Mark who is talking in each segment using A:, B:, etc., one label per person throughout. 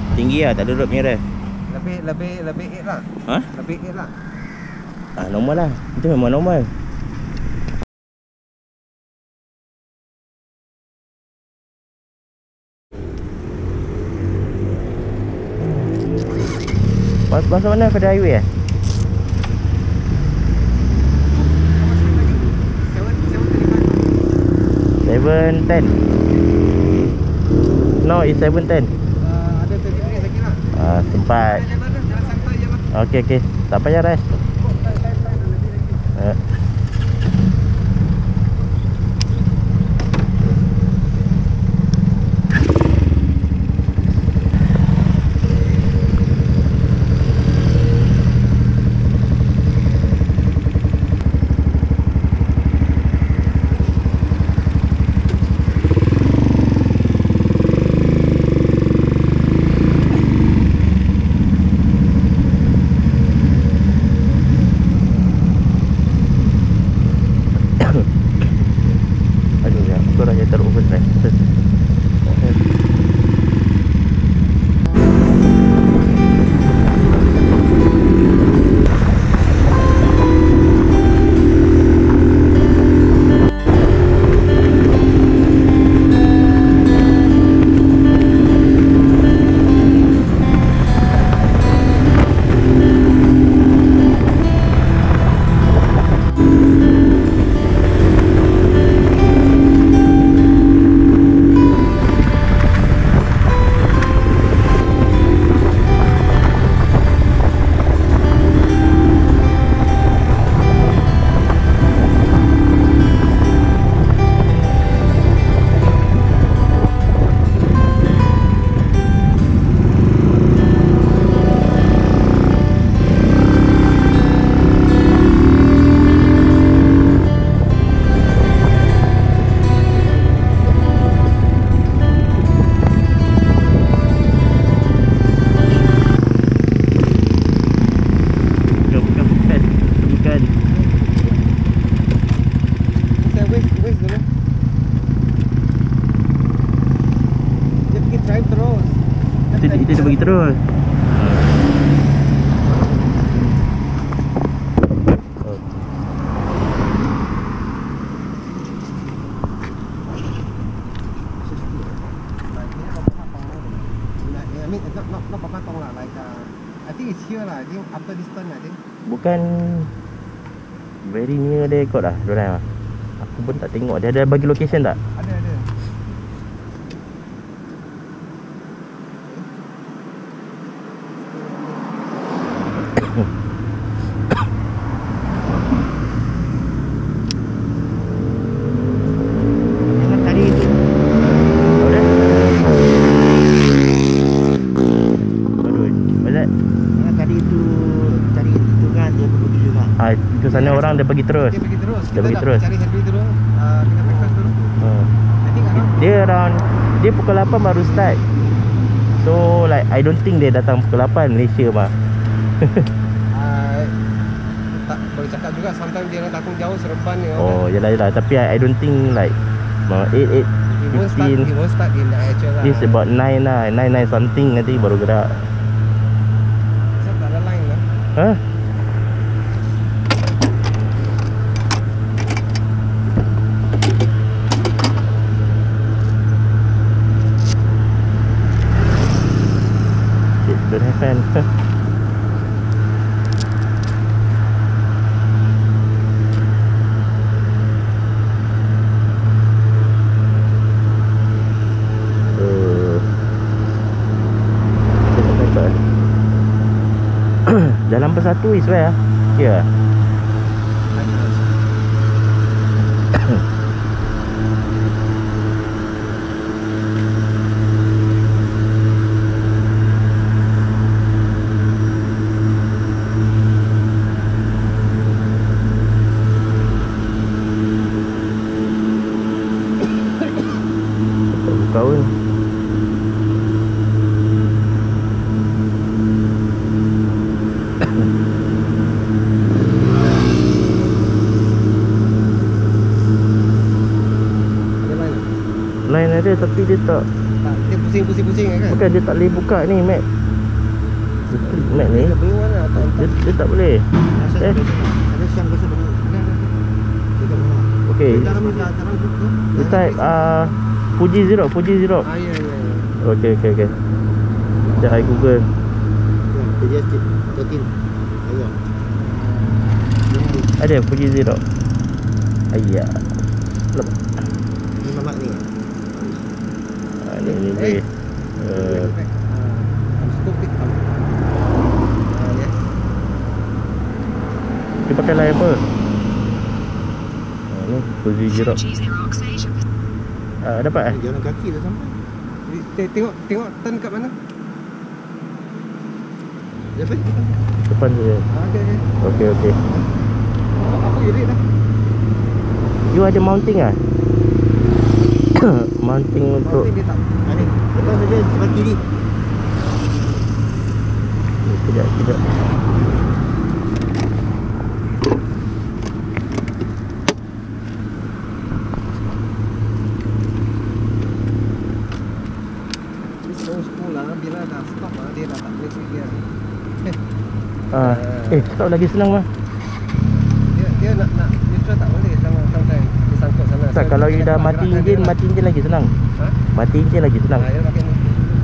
A: Tinggi lah, tak ada road punya ref.
B: Lebih 8 lah.
A: Ha?
B: Lebih 8 lah.
A: Normal lah. Itu memang normal. Pasal mana pada highway eh? 710. No, it's 710.
B: Ada 30 minit lagi lah.
A: Sempat.
B: Jalan santai je lah.
A: Okey. Tak payah rest. Dia bagi terus. Bukan very near there kot lah diorang. Aku pun tak tengok. Dia ada bagi location tak?
B: Ada.
A: Ke sana orang dia pergi terus. Dia pergi terus.
B: Cari headway dulu. Kita breakfast dulu.
A: Dia around dia pukul 8 baru start. So like I don't think dia datang pukul 8 Malaysia mah.
B: Tak boleh cakap juga, sometimes dia datang jauh Seremban ni.
A: Oh, yalah. Tapi I don't think like 8 15.
B: He won't start in the actual lah.
A: It's about 9 lah. 9 something nanti baru gerak.
B: Sebab tak ada line lah.
A: Hah? Don't have fan. Jalan Bersatu is where? Here. Kawan. Line ada tapi dia tak.
B: Dia pusing kan.
A: Bukan dia tak boleh buka ni map. Dia klik map ni.
B: Bingungan lah tak.
A: Dia tak boleh.
C: Ada siang besar benda.
A: Okey.
C: Cara buka.
A: Dia type Fuji Zero.
B: Ya.
A: Okey. Sekejap I Google.
C: Dia just 13. Ayo.
A: Ada Fuji Zero. Ayah.
C: Ini mamak ni.
A: Ni boleh.
B: Skop tik. Ya.
A: Dia pakai line apa? Ni Fuji Zero. Dapat
C: Jalan kaki dah sampai.
B: Tengok turn kat mana?
C: Dapat?
A: Depan saja. Okey.
B: Aku irit dah.
A: You ada mounting ah? Mounting untuk
B: Dia tak.
C: Ni. Depan saja sebelah kiri.
A: Kejap.
B: Bila dah stop dia dah tak boleh pergi dah.
A: Stop lagi senang mah.
B: Dia nak neutral tak boleh sometimes dia sangkut sana.
A: Tak, kalau you dah mati enjin lagi senang. Mati enjin lagi senang.
B: Dia pakai ni.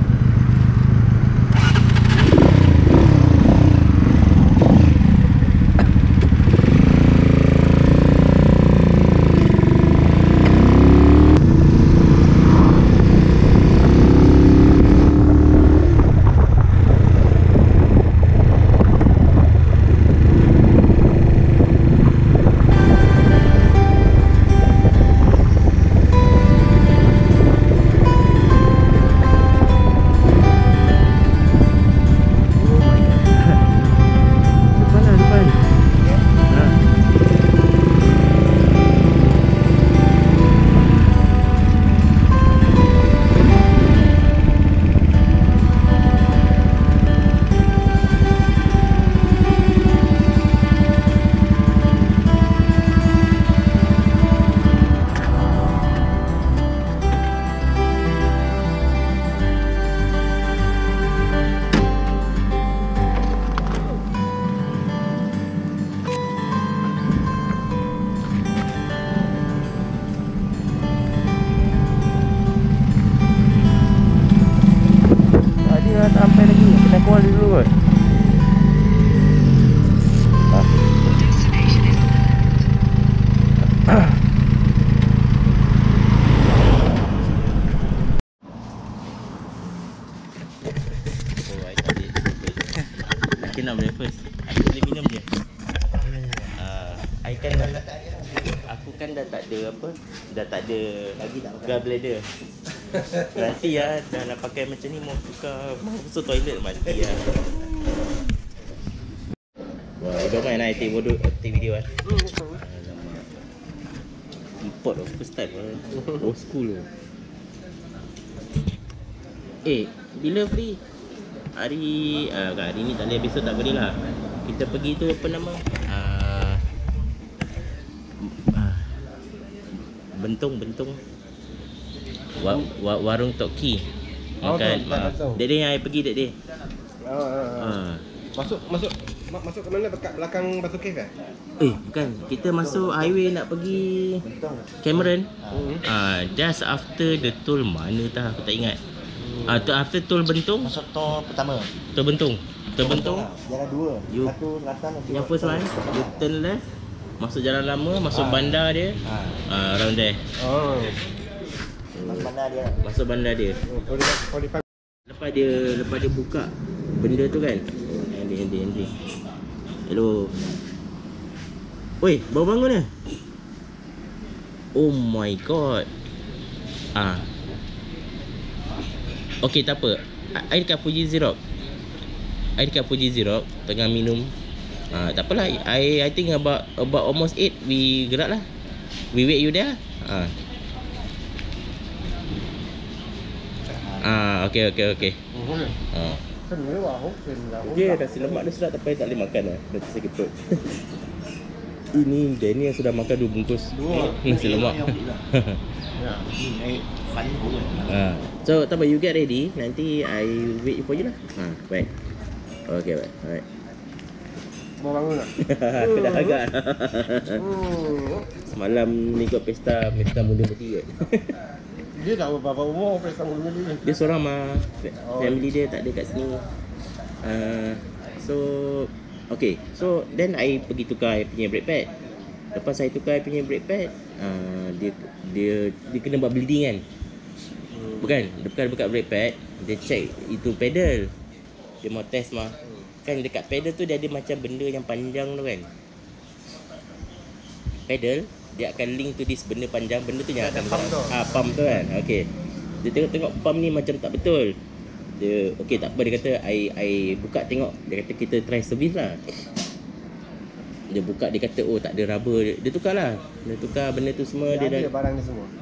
A: Sampai lagi kena call dulu kot. Nak breakfast. Aku boleh minum je. Aku kan dah tak ada apa? Dah tak ada lagi gallbladder. Nanti dah nak pakai macam ni mau tukar masuk toilet mati Wah, udah main nak take video Import of first time old school bila free? Hari ni tak boleh, besok tak boleh lah. Kita pergi tu apa nama? Bentung warung Toki. Makan. Dek yang pergi dek.
B: Masuk ke mana? Dekat belakang Batu Cave
A: bukan. Kita masuk highway nak pergi Cameron. Just after the toll mana tak aku tak ingat. After tol Bentung.
C: Masuk tol pertama.
A: Tol Bentung.
C: Jalan dua. Satu selatan.
A: Yang first one, you turn left, masuk jalan lama, masuk bandar dia. Around there. Masuk bandar dia.
B: 45.
A: Lepas dia buka benda tu kan. Andy. Hello. Oi, baru bangun ni. Oh my god. Okey, tak apa. Air dekat Fuji Zero tengah minum. Tak apalah. I think about almost 8 we gerak lah. We wait you there. Okay. Dia nasi lemak dia sedap tapi tak boleh makan lah. Dah sakit perut. Ini Danny yang sudah makan 2 bungkus nasi lemak.
C: Ya, ini air fun.
A: So, tak apa, you get ready. Nanti I wait for you lah. Baik. Okay, baik. Alright.
B: Mau bangun tak?
A: Aku dah agak. Semalam ni ikut pesta muda mati kot.
B: Dia dah berapa umur pesta muda ni?
A: Dia seorang mah. Family dia tak ada kat sini. So, okay. So, then I pergi tukar I punya brake pad. Lepas saya tukar I punya brake pad, dia kena buat bleeding kan. Bukan, dia buka brake pad, dia check itu pedal. Dia mau test mah. Kan dekat pedal tu dia ada macam benda yang panjang tu kan. Pedal dia akan link to this benda panjang, benda tu yang akan pump tu kan. Okey. Dia tengok pump ni macam tak betul. Dia okey tak apa, dia kata I buka tengok. Dia kata kita try service lah. Dia buka, dia kata oh tak ada rubber. Dia tukar lah. Dia tukar benda tu semua. Dia
B: ada barang ni semua.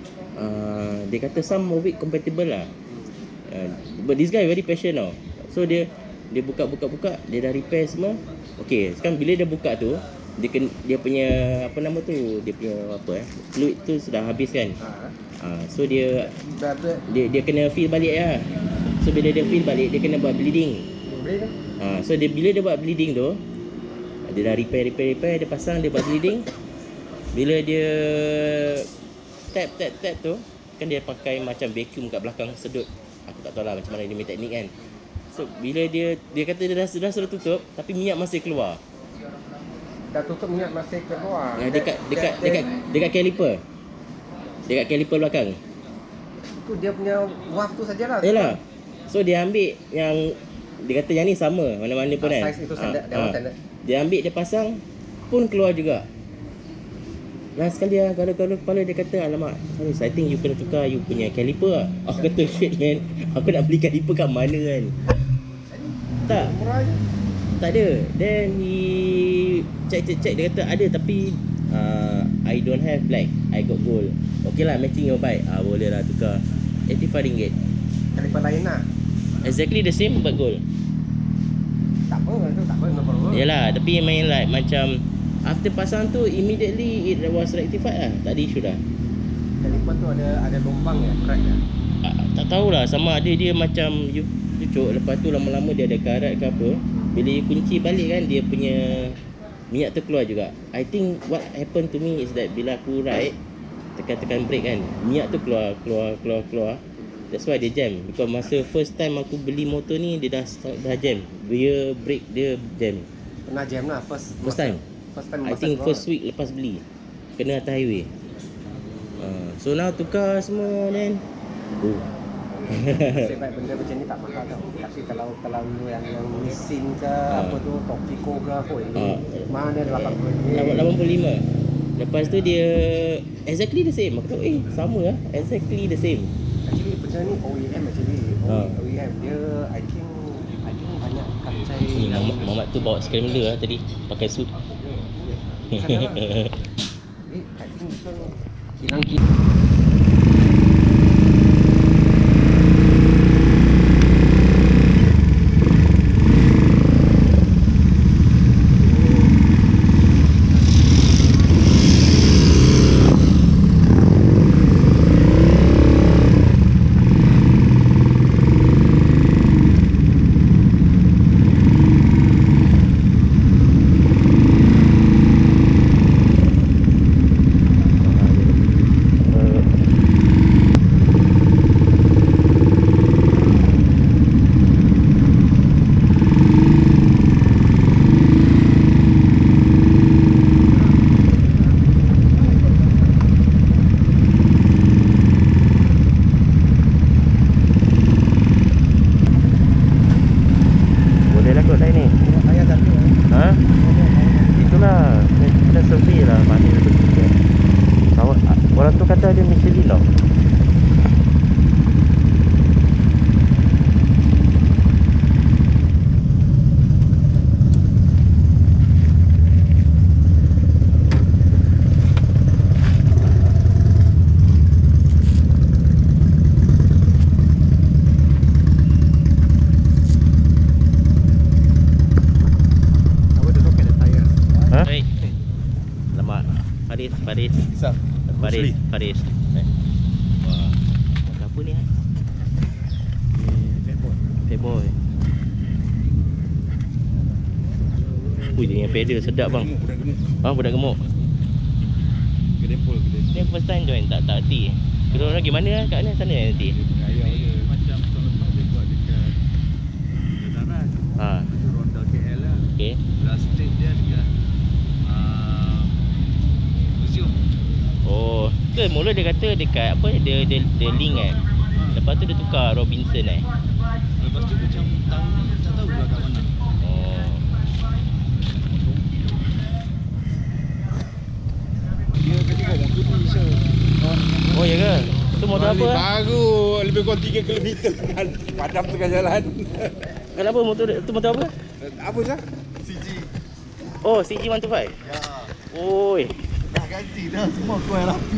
A: Dia kata some of it compatible lah. But this guy very patient tau. So dia buka, dia dah repair semua. Okay, sekarang bila dia buka tu, dia punya apa nama tu, dia punya apa fluid tu sudah habis kan. So dia kena fill balik lah. So bila dia fill balik, dia kena buat bleeding. So bila dia buat bleeding tu, dia dah repair, dia pasang, dia buat bleeding. Bila dia tap tu, kan dia pakai macam vacuum kat belakang sedut. Aku tak tahu lah macam mana dia punya teknik kan. So bila dia kata dia dah sudah tutup, tapi minyak masih keluar.
B: Dah tutup, minyak masih keluar.
A: Dekat caliper. Dekat caliper belakang.
B: Itu dia punya waft tu sajalah.
A: Yalah. So dia ambil yang dia kata yang ni sama mana-mana pun kan.
B: Size itu standard, standard.
A: Dia ambil, dia pasang pun keluar juga. Last sekali lah, galau-galau kepala dia kata, alamak, Haris, I think you kena tukar you punya caliper lah. Aku kata, shit man, aku nak beli caliper kat mana kan? Tak ada. Then he check, dia kata ada tapi I don't have black, I got gold. Okay lah, matching your bike. Boleh lah tukar RM85.
B: Caliper lain lah.
A: Exactly the same but gold.
B: Tak apa, no problem.
A: Yalah, tapi main like macam after pasang tu immediately it was rectified lah. Tak ada issue dah.
B: Caliper tu ada lubang ya, crack ya.
A: Tak tahulah, sama ada dia macam you cucuk, lepas tu lama-lama dia ada karat ke apa. Bila you kunci balik kan, dia punya minyak tu keluar juga. I think what happened to me is that bila aku ride, tekan brake kan, minyak tu keluar. That's why dia jam. Because masa first time aku beli motor ni, dia dah jam. Dia brake dia jam.
B: Pernah jam lah first
A: time. I think first week lepas beli, kena atas highway. So now tukar semua then.
B: Nasib baik benda macam ni tak mahal tau. Tapi kalau yang mesin ke apa tu, Topico ke apa mana ada
A: 85. Lepas tu dia exactly the same. Aku tahu sama lah, exactly the same.
B: Actually benda ni OEM actually. OEM dia I think banyak kacai.
A: Muhammad tu bawa scrambler lah tadi, pakai suit.
B: I think so hilang Faris. Wah, apa ni
A: Hey boy. Ui, dia punya pedal sedap bang. Budak gemuk.
D: Kedempol.
A: Ni first time join tak hati. Kedua lagi mana kat mana sana nanti?
D: Ayah je. Macam tahun lepas dia buat dekat Darat. Itu ronda KL lah.
A: Okey.
D: Last stage dia dekat museum.
A: Oh, ke mula dia kata dekat apa dia link Lepas tu dia tukar Robinson
D: Lepas tu macam tahun ni tak tahu pula kat mana.
A: Oh.
D: Dia kata bawa motor ni so.
A: Oh ya ke? Tu motor apa?
D: Baru lebih kurang 3 km kan. Padam tengah jalan.
A: Kenapa motor tu motor apa?
D: Apa sah? CG.
A: Oh, CG125.
C: Ya.
A: Oi.
C: Dah ganti dah semua kau yang rapi.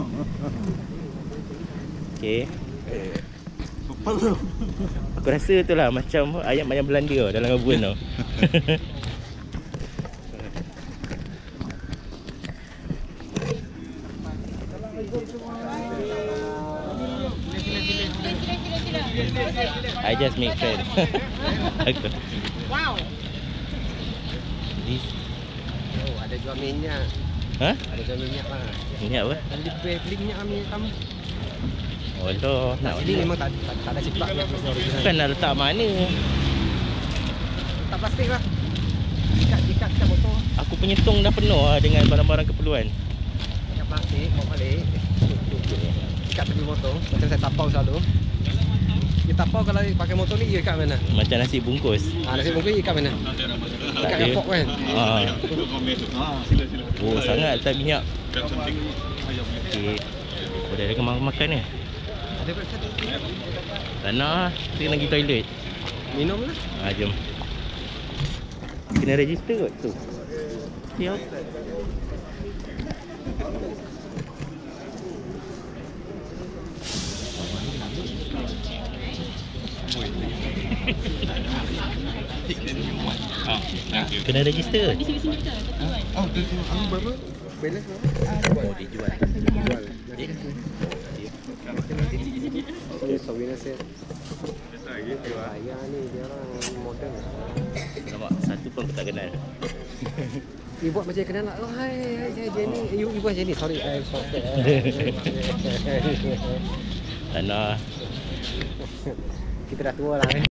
A: Okey.
C: Perlu.
A: Aku rasa tu lah macam ayam Belanda dalam kebun tau. I just make friends.
B: Wow.
A: This.
B: Oh, ada jual minyak.
A: Ha?
B: Ada jual minyak lah.
A: Minyak apa?
B: Beli minyak kamu.
A: Oh dah, nak
B: Ini memang tak ada ciplak minyak original.
A: kan nak letak mana?
B: Tak plastik lah. Ikat motor.
A: Aku punya tong dah penuh lah dengan barang-barang keperluan.
B: Ikat plastik, bawa balik. Ikat tepi motor. Macam saya tapau selalu. Dia tapau kalau pakai motor ni, ikat mana?
A: Macam nasi bungkus.
B: Nasi bungkus ikat mana?
A: Tak
B: Ikat
A: ada.
B: kapok kan?
D: Sila.
A: Oh sangat letak minyak. Okey. Oh dah ada makan ni.
B: Ada breakfast.
A: Tak nak lah. Kita kena pergi toilet.
B: Minum lah.
A: Jom. Kena register kot tu. Siap. Kena register kot.
D: Oh, tu aku berapa?
B: Balance berapa?
A: Oh dia jual.
B: Jual.
A: Eh,
B: Souvenir set. Ayah ni dia orang modern.
A: Nampak satu pun aku tak kenal.
B: You buat macam kenal lah. Oh hai saya Jenny. You buat Jenny. Sorry.
A: Tak nak.
B: Kita dah tua lah.